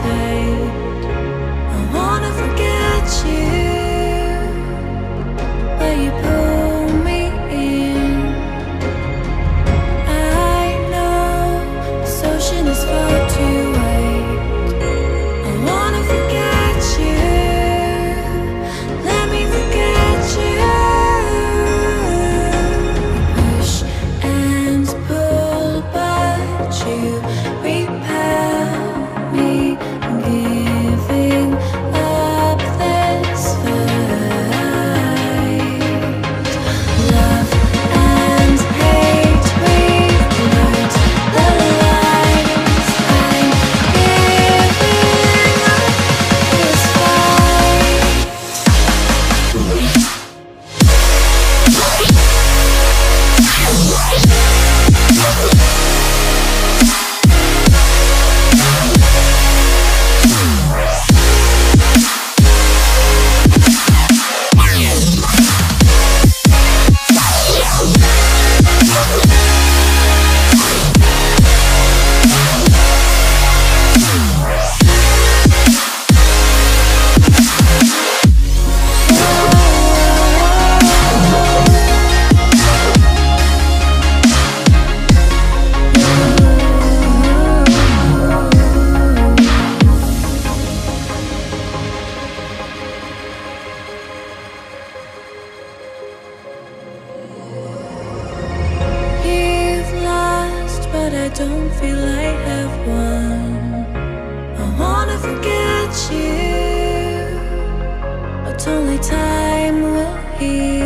tight. I wanna forget you, but you pull me in. I know this ocean is far too wide. I wanna forget you, let me forget you. Push and pull, but you repel me, giving up this fight. Love and hate, we've blurred the lines. I'm giving up this fight. You've lost, but I don't feel I have won. I wanna forget you, but only time will heal.